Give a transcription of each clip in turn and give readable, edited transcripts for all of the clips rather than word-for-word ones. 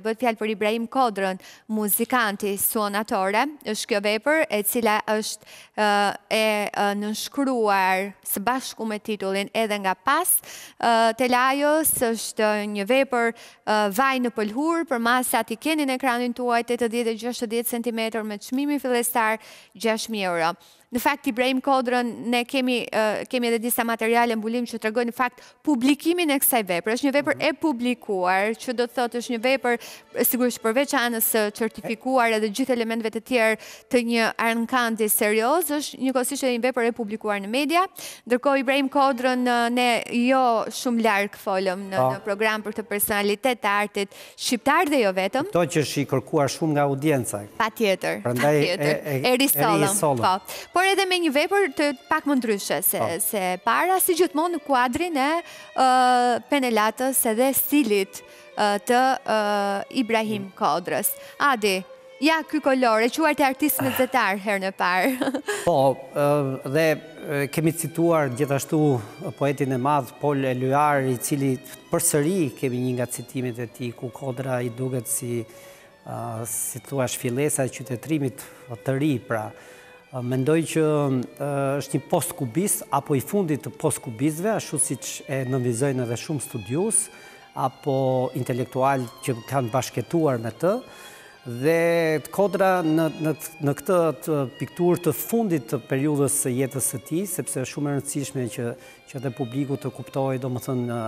bëhet fjalë për Ibrahim Kodrën, muzikanti sonatore, është kjo vepër e cila është nënshkruar së bashku me titullin Edhe nga pas të Lajos, është një vepër vaj në pëlhur, për masat i keni në ekranin tuaj 80-60 cm me çmimi fillestar 6.000 euro. Në fakt, Ibrahim Kodrën, ne kemi edhe disa materiale mbulim që tregojnë në fakt publikimin e kësaj vepre. Është një vepër e publikuar, që do të thotë është një vepër sigurisht përveç anës certifikuar edhe gjithë elementeve të tjerë të një arkanti serioz, është njëkohësisht edhe një vepër e publikuar në media. Ndërkohë Ibrahim Kodrën ne jo shumë larg folëm në program për të personalitet të artit shqiptar dhe jo vetëm. Kto që është i kërkuar shumë nga audienca. Patjetër. Prandaj e risollëm. Por edhe me një vepër të pak më ndryshe se para, si gjithmonë në kuadrin e penelatës edhe stilit të Ibrahim Kodrës. Adi, ja ky kolor, e quajtë e artist mesdhetar herën e parë. Po, dhe kemi cituar gjithashtu poetin e madh Pol Eluard, i cili përsëri kemi një nga citimet e tij ku Kodra i duket si thua fillesa e qytetërimit të ri, pra. Mendoj që është një post-kubist, apo i fundit të post-kubistëve, ashtu siç e nënvizojnë edhe shumë studius, apo intelektual që kanë bashkëtuar me të, dhe Kodra në këtë pikturë të fundit të periudhës së jetës së tij, sepse është shumë e rëndësishme që edhe publiku të kuptojë, domethënë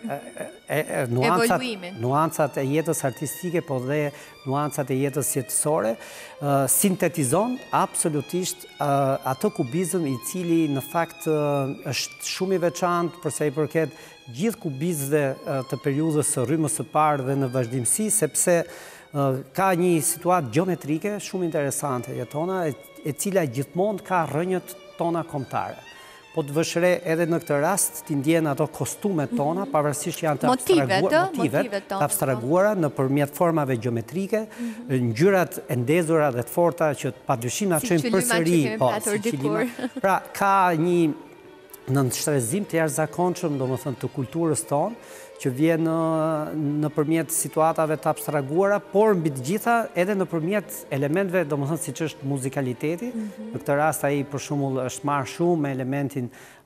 nuancat e jetës artistike, po dhe nuancat e jetës jetësore, sintetizon absolutisht atë kubizëm i cili në fakt është shumë i veçantë për sa i përket gjithë kubizëve të periudhës së rrymës së parë dhe në vazhdimsi, sepse ka një situatë gjeometrike shumë interesante jetona, e cila gjithmonë ka rrënjët tona kombëtare. Po të vëshre edhe në këtë rast t'i ndjen ato kostumet tona, pavarësisht janë të abstraguara në përmjet formave gjeometrike, ngjyrat e ndezura dhe të forta që padyshim na çojnë përsëri, pra ka një nënshtrezim të jashtëzakonshëm, domethënë të kulturës tonë, që vjen nëpërmjet situatave të abstraguara, por mbi të gjitha edhe nëpërmjet elementeve, domethënë siç është muzikaliteti. Në këtë rast ai për shembull është marrë shumë me elementin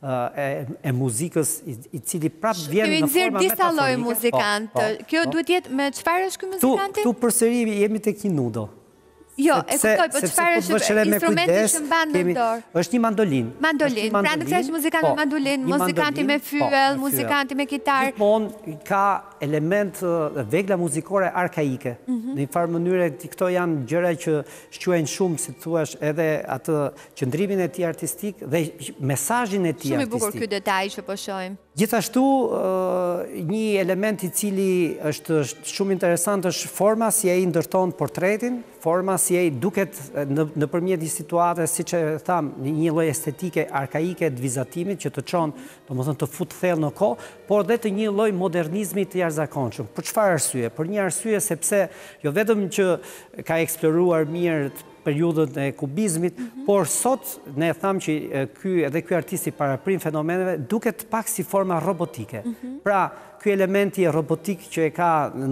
e muzikës, i cili prap vjen në forma metaforike. Kemi disa lloje muzikantë. Kjo duhet jetë me çfarë është ky muzikanti? Tu përsëri jemi tek një nudo. Jo, e kuptoj, po çfarë është instrumenti që mban në dorë? Është një mandolinë. Mandolinë. Pra në këtë është muzikant me mandolinë, muzikanti me fyell, muzikanti me kitarë. Gjithmonë ka element vegla muzikore arkaike. Në një farë mënyrë këto janë gjëra që shquajnë shumë, si thua, edhe atë qëndrimin e tij artistik dhe mesazhin e tij artistik. Shumë i bukur ky detaj që po shohim. Gjithashtu, një element i cili është shumë interesant është forma si ai ndërton portretin, forma si ai duket nëpërmjet një situate, siç e tham, një lloj estetike arkaike të vizatimit që të çon, domethënë të fut thellë në kohë, por dhe të një lloj modernizmi të jashtëzakonshëm. Për çfarë arsye? Për një arsye sepse jo vetëm që ka eksploruar mirë periudhën e kubizmit, por sot ne thamë që ky artisti paraprim fenomeneve duket pak si forma robotike. Pra, ky elementi robotik që e ka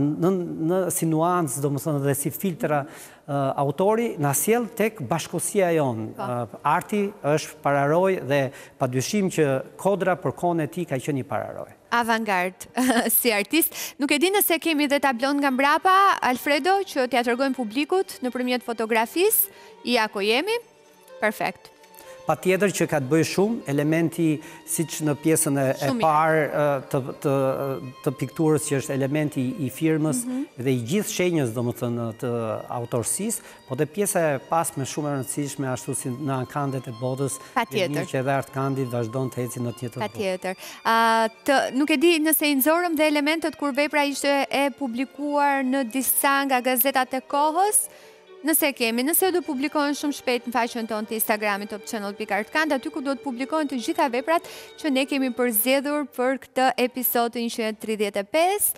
si nuancë, domethënë dhe si filtra autori, na sjell tek bashkësia jonë. Arti është pararoj dhe padyshim që Kodra për kohën e tij ka qenë një pararoj. Avantgard si artist. Nuk e di nëse kemi dhe tablon nga mbrapa, Alfredo, që t'ja tregojmë publikut nëpërmjet fotografisë. Ja ku jemi. Perfekt. Patjetër që ka të bëjë shumë, elementi siç në pjesën e parë të pikturës që është elementi i firmës dhe i gjithë shenjës, domethënë, të autorsisë, po dhe pjesa e pasme shumë e rëndësishme ashtu si në ankandet e botës, mirë që edhe Artkandi vazhdon të ecë në të njëjtën botë. Patjetër. Nuk e di nëse i nxorëm dhe elementet kur vepra ishte e publikuar në disa nga gazetat e kohës. Nëse kemi, nëse do publikohen shumë shpejt në faqen tonë të Instagramit topchannel.artkand, aty ku do të publikohen të gjitha veprat që ne kemi përzgjedhur për këtë episod të 135.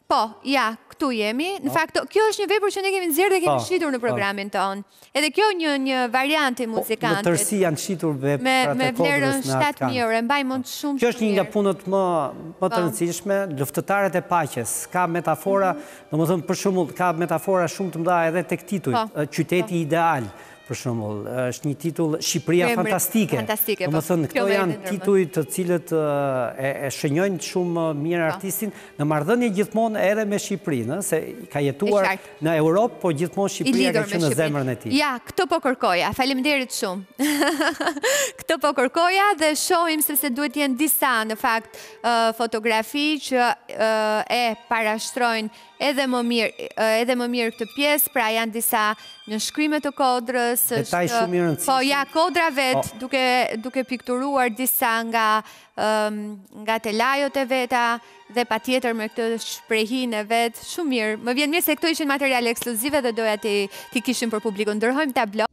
Po, ja, këtu jemi. Në fakt, kjo është një vepër që ne kemi nxjerrë dhe kemi shitur në programin tonë. Edhe kjo një variant i muzikantit. Në tërësi janë shitur veprat me e kodrës vlerën 7.000 euro, e mbaj mund shumë. Kjo është një nga punët më të rëndësishme, luftëtarët e paqes. Ka metafora, domethënë për shembull, ka metafora shumë të mëdha edhe tek titujt, Qyteti ideal. Për shembull, është një titull Shqipëria fantastike. Domethënë, këto janë tituj të cilët e shënjojnë shumë mirë artistin në marrëdhënie gjithmonë edhe me Shqipërinë, se ka jetuar në Europë, po gjithmonë Shqipëria ka qenë në zemrën e tij. Ja, këtë po kërkoja. Faleminderit shumë. Këtë po kërkoja dhe shohim sepse duhet jenë disa në fakt fotografi që e parashtrojnë edhe më mirë këtë pjesë, pra janë disa në shkrimet të kodrës, detaj shumë i rëndësishëm. Po ja, kodra vetë, duke pikturuar disa nga telajot e veta dhe patjetër me këtë shprehin e vetë, shumë mirë. Më vjen mirë se këto ishin materiale ekskluzive dhe doja ti kishim për publikun. Ndërhojmë tablo.